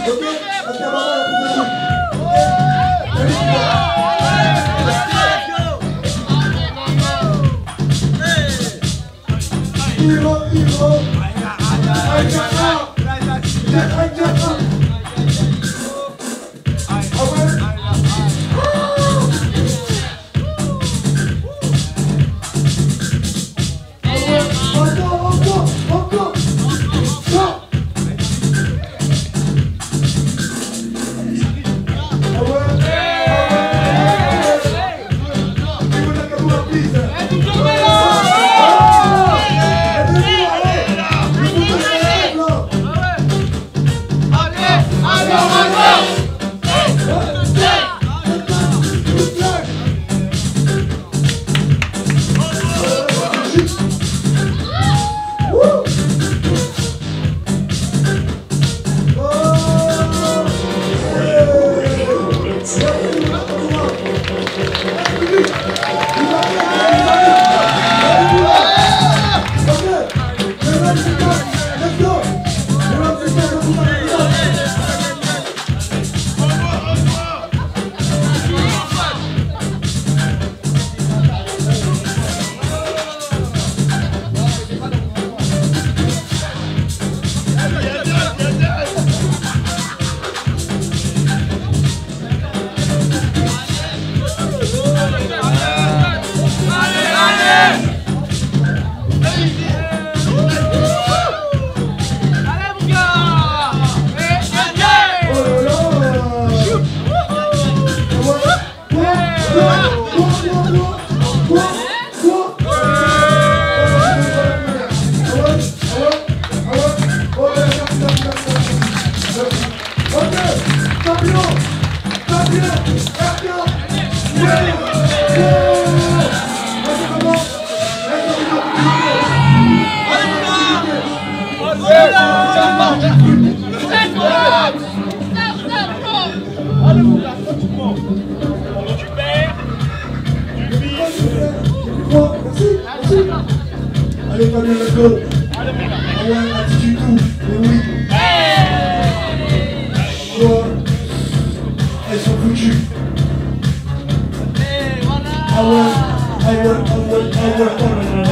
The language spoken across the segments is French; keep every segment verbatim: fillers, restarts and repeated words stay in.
Ok, parce qu'à un moment, il y a plus de trucs. Hero, hero. I got out. I got out. Allez Fabien, let's go. Ah ouais, attitude tout, mais oui. Toi, elles sont foutues. Ah ouais, ah ouais, ah ouais, ah ouais, ah ouais.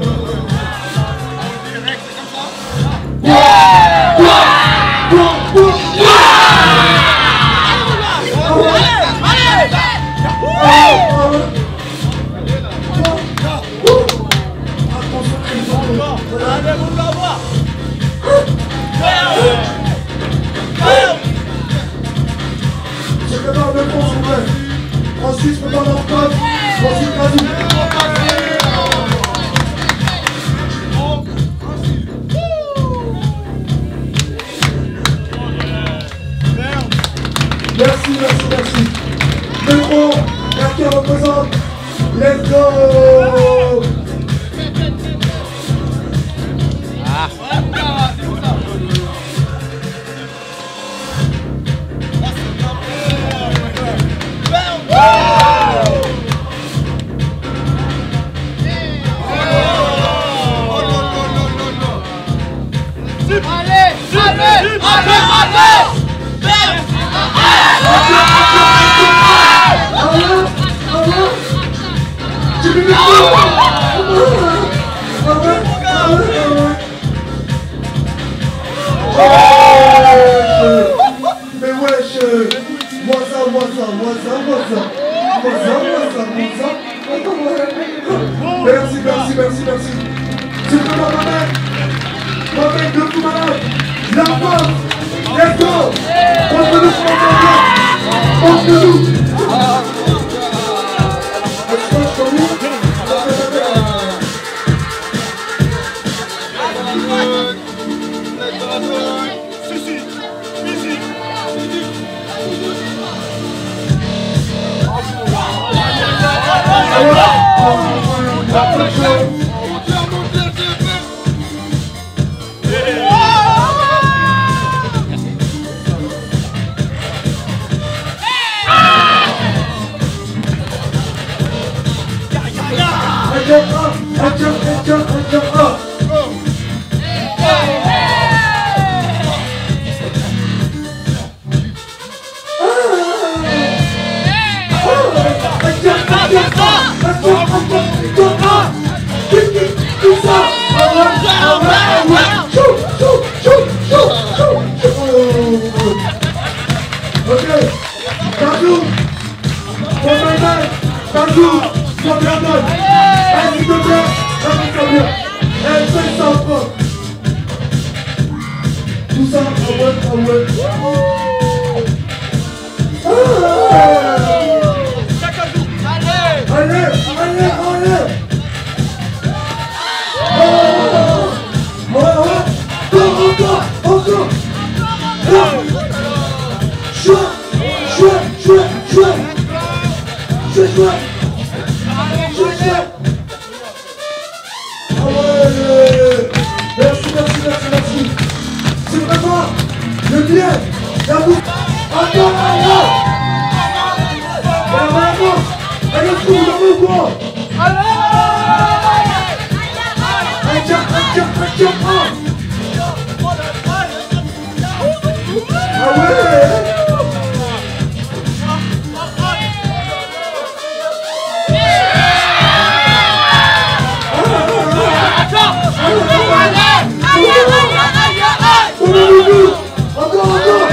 Ensuite, je me donne en code. Ensuite, vas-y. Merci, merci, merci. Métro, R K représente. Let's go. Ah. Mais wesh, moi ça, moi ça, moi ça, moi ça, moi ça, moi ça, moi ça. Merci, merci, merci, merci. C'est vraiment ma mère. Ma mère de tout malade. La force. Let's go. Entre nous, entre nous. ouais. Ah. Allez, allez, allez. Oh. Ouais, ouais. Encore, encore, encore. Chouette, chouette, chouette, chouette. Chouette, chouette. Chouette, chouette. Ah ouais. Merci, merci, merci, merci. C'est vraiment le bien, la bouffe. Encore, encore. Allez, vraiment. Allez, le trou, vous avez ou quoi? Allez. Un tiens, un tiens, un tiens, un. Ah ouais. Encore, encore.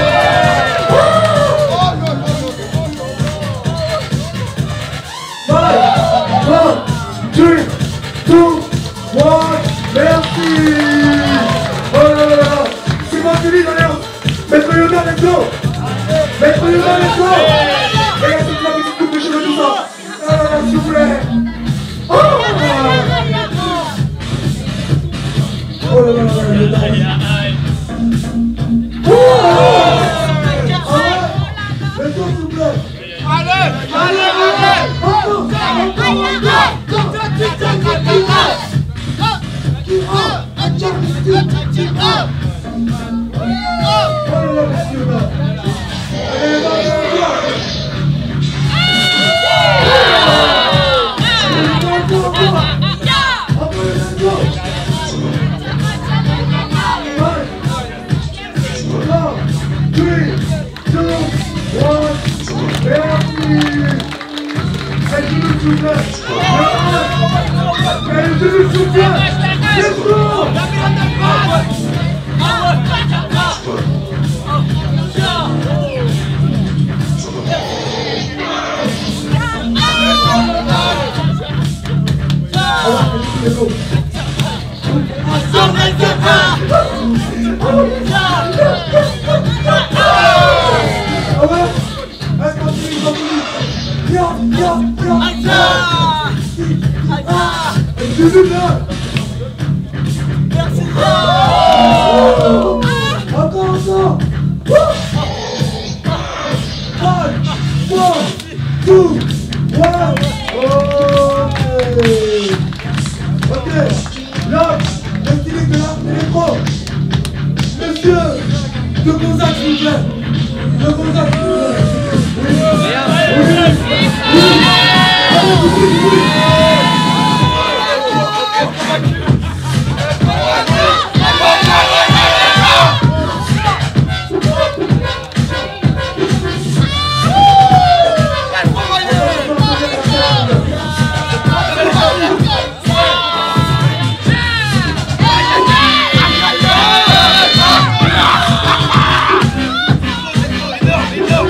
Five, four, three, two, one. Merci. Oh là là là là. C'est pas fini d'ailleurs. Maître Yoda, let's go. Maître Yoda, let's go. Regarde toute la petite coupe de cheveux, tout ça. Ah là là, s'il vous plaît. Oh là là là. Oh là là là là. Oh. Ah ouais. Let's go, s'il vous plaît. Allez, allez, allez. Oh. Go!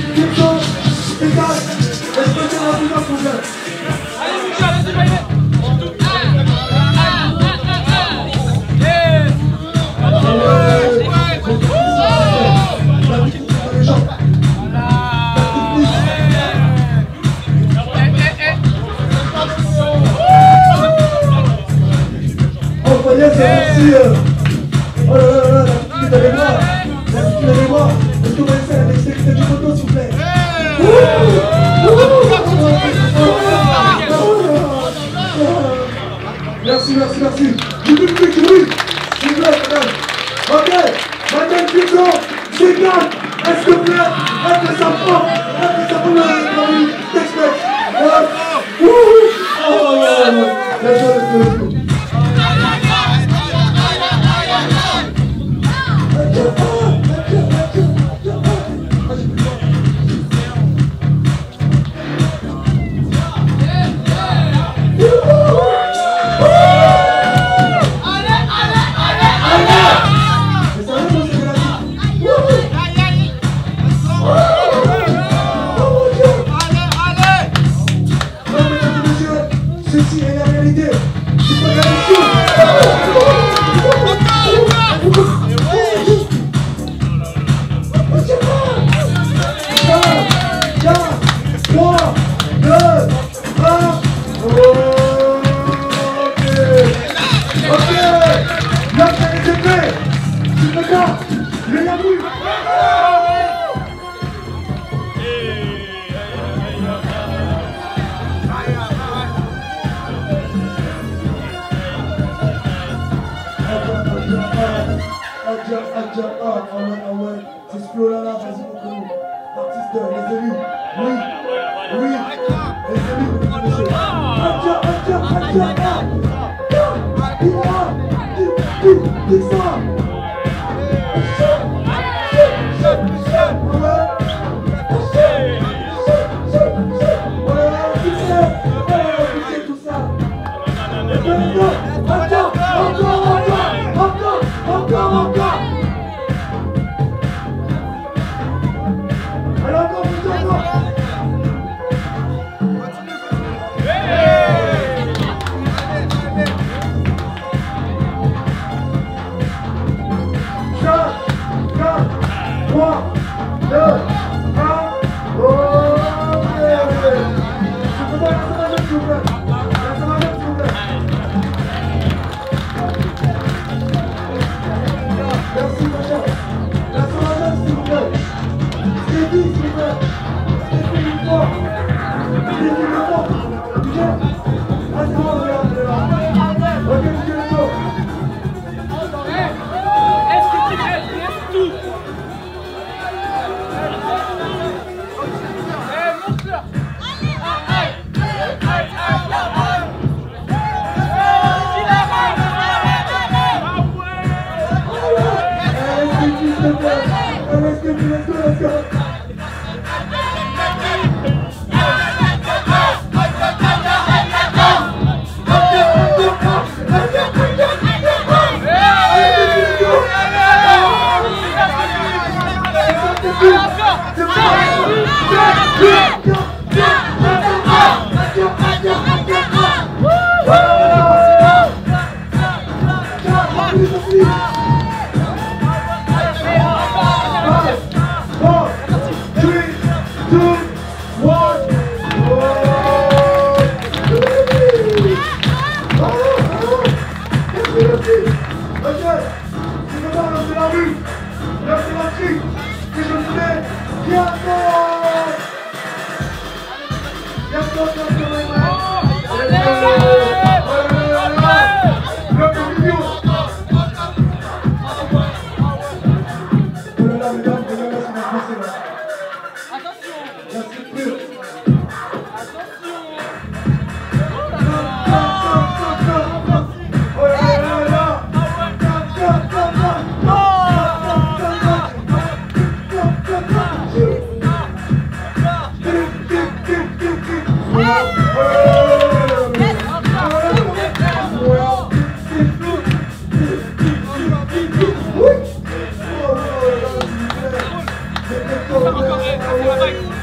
Gibson, Égal, respectez la vie dans son jeu. Merci. Oh là là là, la petite avec moi. La petite avec moi. Est-ce que vous pouvez faire un extrait du photo, s'il vous plaît? Merci, merci, merci. Du public, du bruit. S'il vous plaît, madame. Ok, madame Gibson, c'est calme. Est-ce que vous plaît? Est-ce que ça prend? Est-ce que ça prend le texte? Ouh! Oh là là. Let's go, let's go, let's go. Ceci est la réalité. C'est pas la réalité. trois, deux, un. Ok. Ok. Là, ça a été fait. C'est pas ça. Il est la boule. Adja, Adja, ah, ah ouais, ah ouais, c'est ce flow-là, là, vas-y, contre nous. Artistes, les élus, oui, oui, les élus, vous connaissez. Adja, Adja, Adja, ah, dis-moi, dis, dis, dis ça.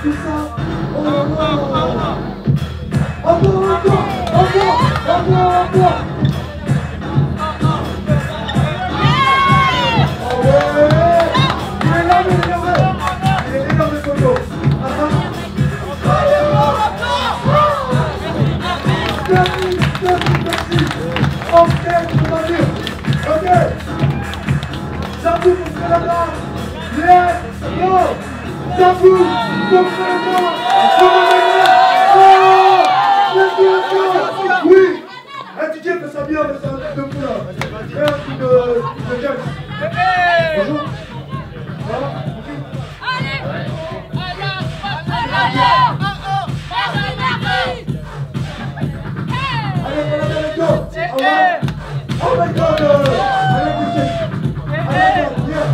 tout ça. Oh là là. Encore, encore, encore, encore, encore. Oh ouais. Il est là, il est énervé. Il est énervé, Soyo. Attends. Merci, merci, merci. Ok, on va dire. Ok. J'avoue pour Canada. Yes, go. J'avoue pour Canada. Oh, merci, merci. Oui. Un D J fait ça bien, mais c'est un truc de fou là. Fais un truc de, de James. Bonjour. Voilà. Allez. Allez. Allez, let's go. Alright. Oh my God. Allez, D J. Allez, yeah.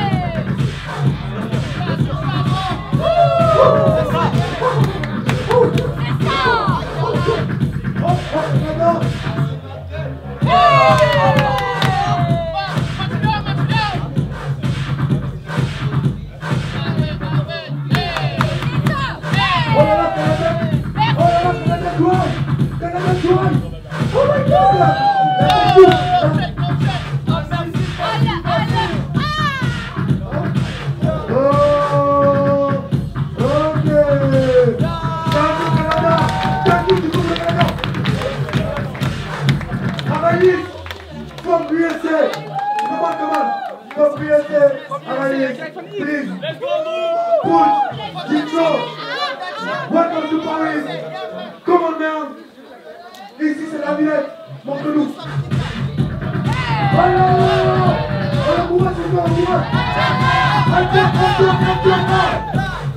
Welcome to Paris. Come on down. Ici c'est la Villette. Montre-nous. Voilà. Voilà, pour moi c'est quoi, pour moi. Attends, attends, attends.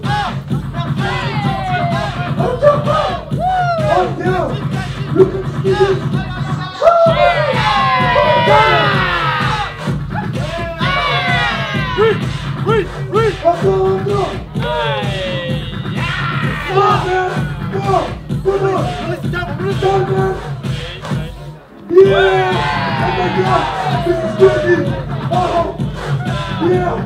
Oh, down. Look at this. Oui, oui, oui. Encore, encore. Yeah! Oh my God! This is crazy! Oh! Yeah!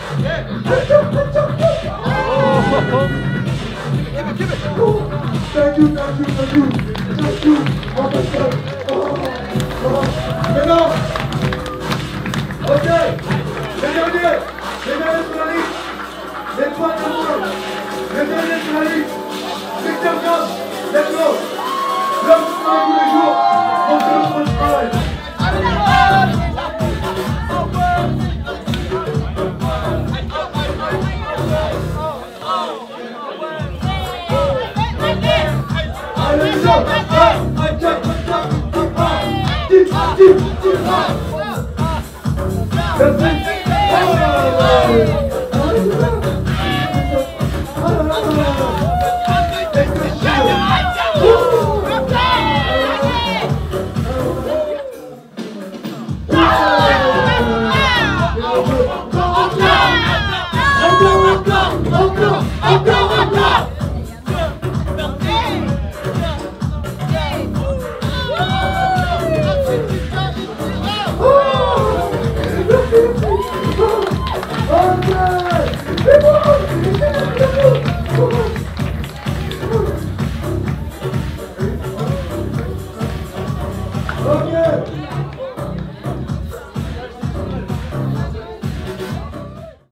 Thank you, thank you, thank you! Thank you! Oh my God! Oh! Oh! Maintenant! Ok! Les derniers! Les derniers sur la liste! Les trois derniers! Les derniers sur la liste! Victor Jones! Let's go! L'homme qui travaille tous les jours! On se le prend du travail! Allez, les hommes! Un, quatre, quatre, dix, dix, dix, Encore, encore, encore, encore.